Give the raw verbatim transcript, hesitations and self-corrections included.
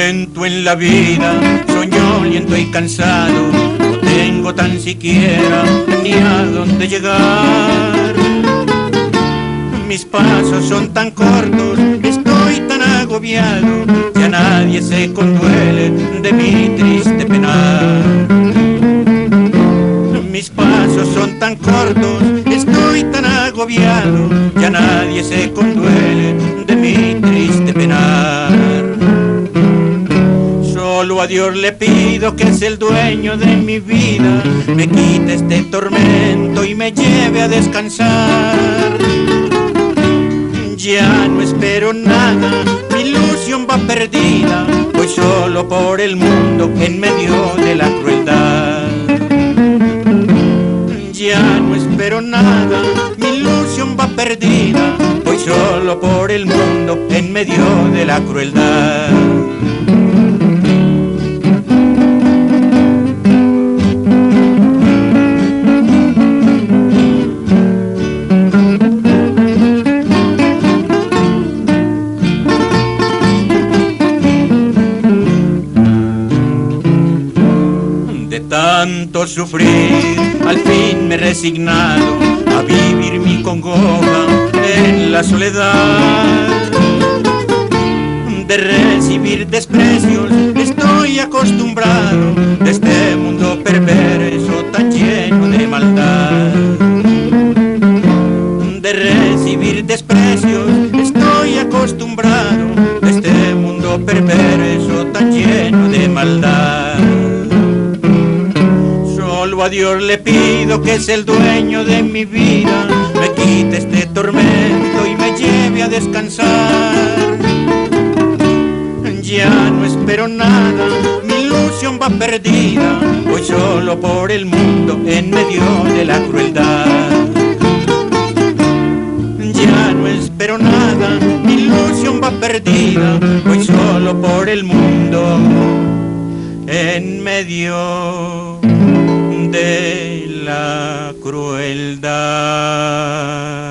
lento en la vida, soy oliento y cansado, no tengo tan siquiera ni a dónde llegar. Mis pasos son tan cortos, estoy tan agobiado, ya nadie se conduele de mi triste penar. Mis pasos son tan cortos, estoy tan agobiado, ya nadie se conduele de mi triste penar. Solo a Dios le pido, que es el dueño de mi vida, me quite este tormento y me lleve a descansar. Ya no espero nada, mi ilusión va perdida, voy solo por el mundo en medio de la crueldad. Ya no espero nada, mi ilusión va perdida, voy solo por el mundo en medio de la crueldad. Tanto sufrir, al fin me he resignado a vivir mi congoja en la soledad. De recibir desprecios estoy acostumbrado, de este mundo perverso tan lleno de maldad. De recibir desprecios estoy acostumbrado, de este mundo perverso tan lleno de maldad. Solo a Dios le pido, que es el dueño de mi vida, me quite este tormento y me lleve a descansar. Ya no espero nada, mi ilusión va perdida, voy solo por el mundo en medio de la crueldad. Ya no espero nada, mi ilusión va perdida, voy solo por el mundo en medio de la crueldad.